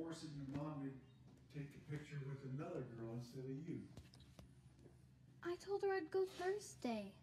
forcing your mom to take a picture with another girl instead of you? I told her I'd go Thursday.